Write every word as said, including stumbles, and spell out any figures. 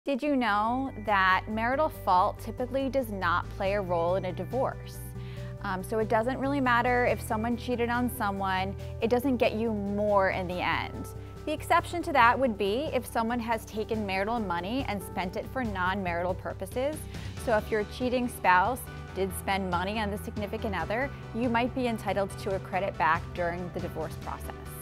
Did you know that marital fault typically does not play a role in a divorce? Um, so it doesn't really matter if someone cheated on someone, it doesn't get you more in the end. The exception to that would be if someone has taken marital money and spent it for non-marital purposes. So if your cheating spouse did spend money on the significant other, you might be entitled to a credit back during the divorce process.